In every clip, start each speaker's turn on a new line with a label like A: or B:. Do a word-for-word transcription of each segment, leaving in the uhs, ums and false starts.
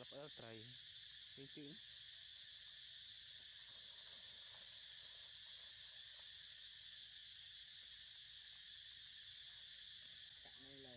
A: là phải trời cái chữ
B: cạn này là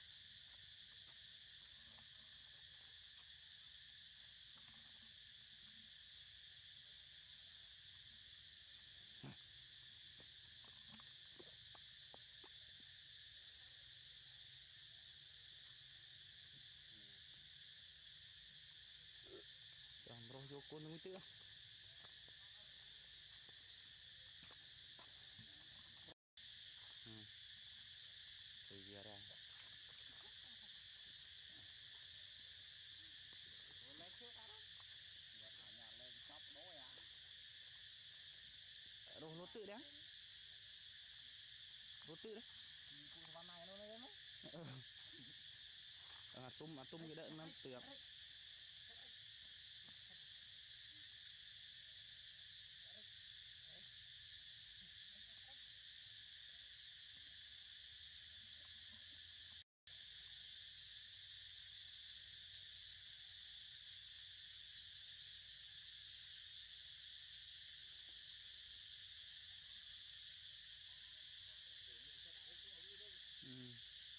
A: chẳng rồi vô con nó mới chữ ừ. Thì giờ ra
B: lấy trước á vợ ở nhà lên chóp đôi á
A: đồ lốt tự đấy lốt tự đấy
B: cụ văn này nó lên đấy
A: à tum à tum cái đợt nó tiệc ừ.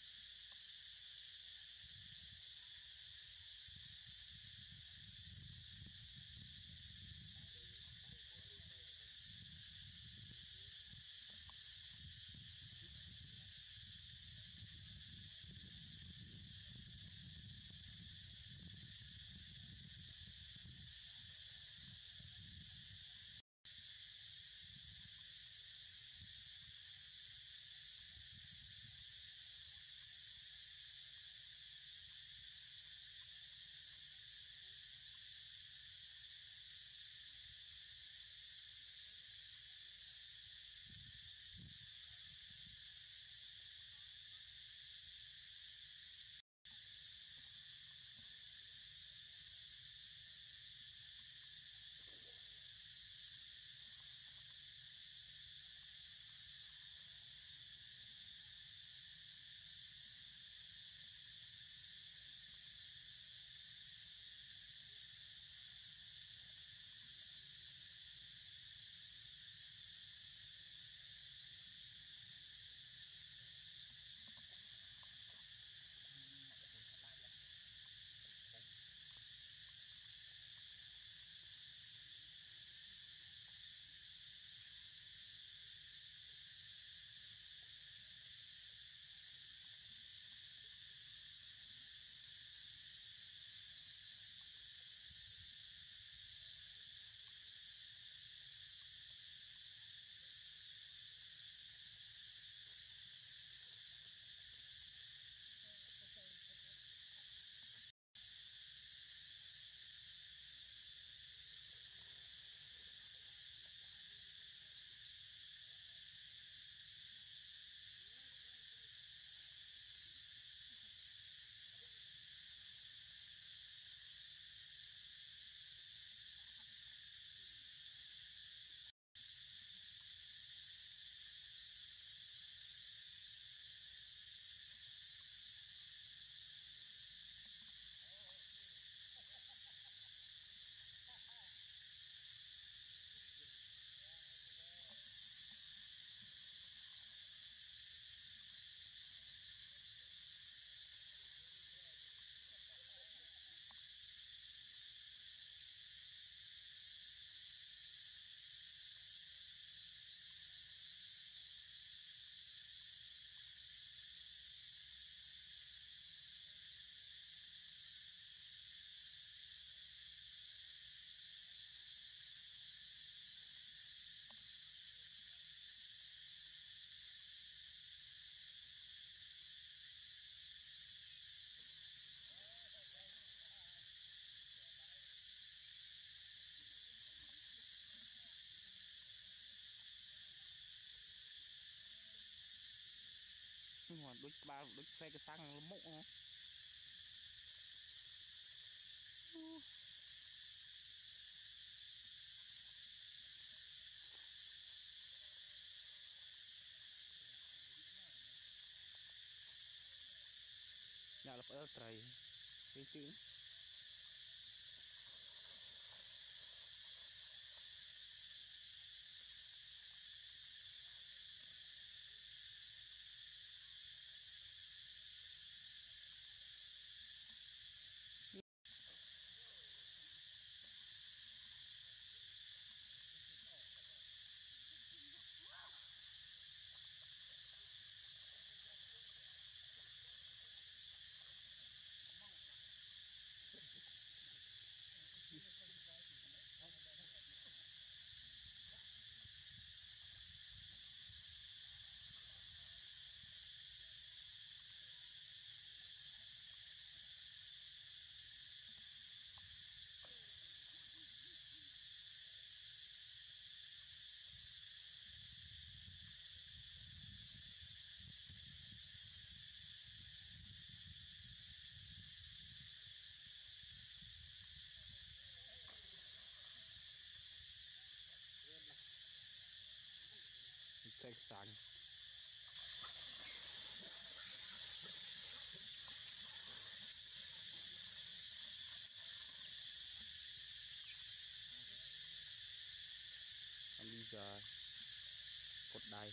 A: nhưng mà đôi ba đôi xe cái xăng nó mốc nó nhà là phải trời cái chữ สังอันนี้จะกดได้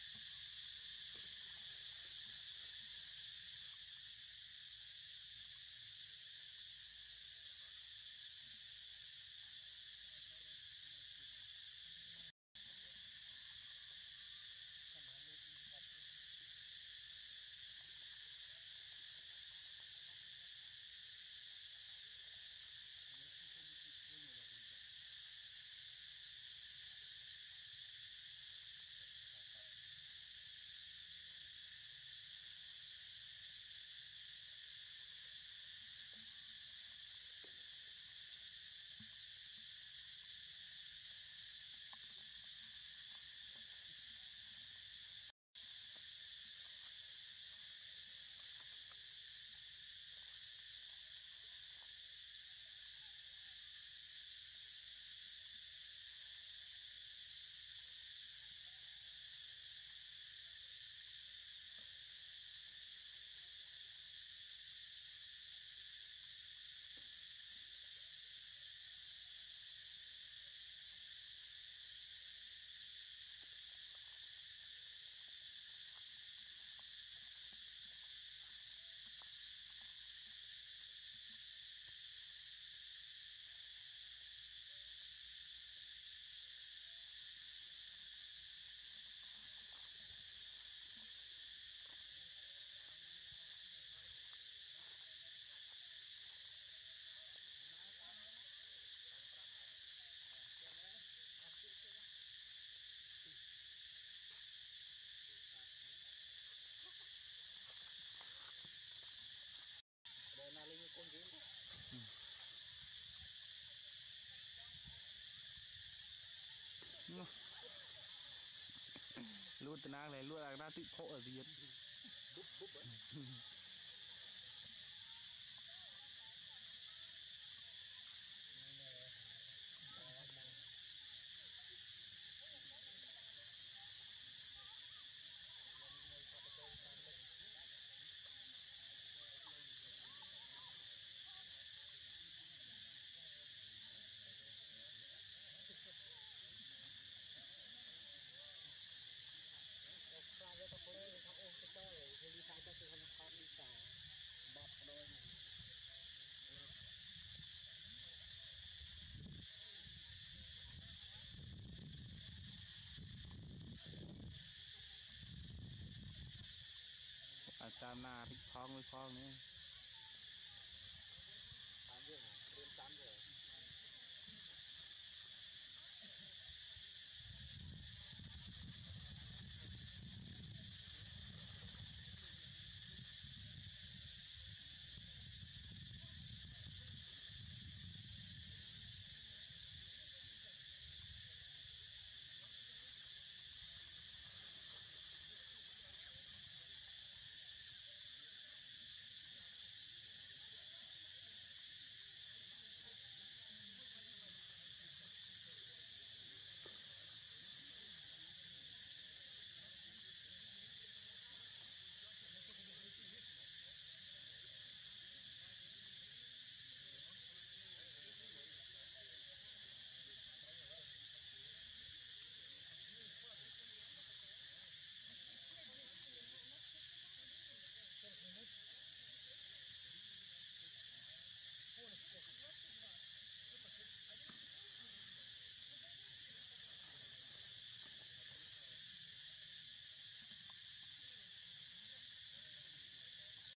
B: เดินนาลิงคนยิ้ม
A: ลูดตนาเลยลูดอะไรน่าติดโพอเสียน
B: บุ๊บบุ๊บปลาเยอะตะโกนทางองค์เจ้าเลยเฮลิคอปเตอร์คือคนคอนดีกว่าบับโดน
A: อาจารย์นาพิกคล้องไว้คล้องนี่